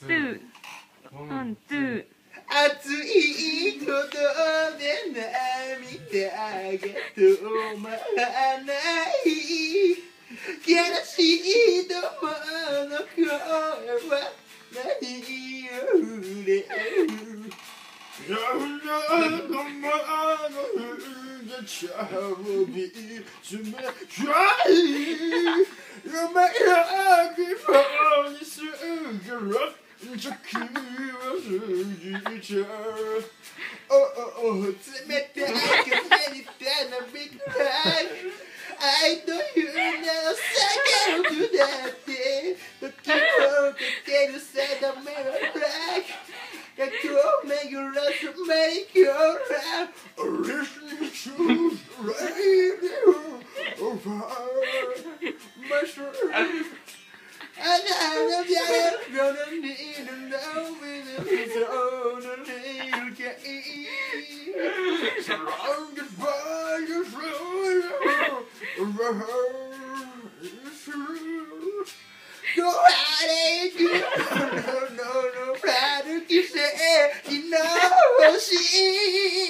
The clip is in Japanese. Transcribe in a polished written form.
ツーワンツー熱い鼓動で涙が止まらない悲しいどもの声は何を触れる冷たい風にたなびくらい愛という名を叫ぶだって時をかける定めはブラック過去を巡らすメリーゴーラウンド Listening to radio over my soul Another day gonna need to know with his own little cage Surrounded by the flow Go out and do no, proud to say, you know, she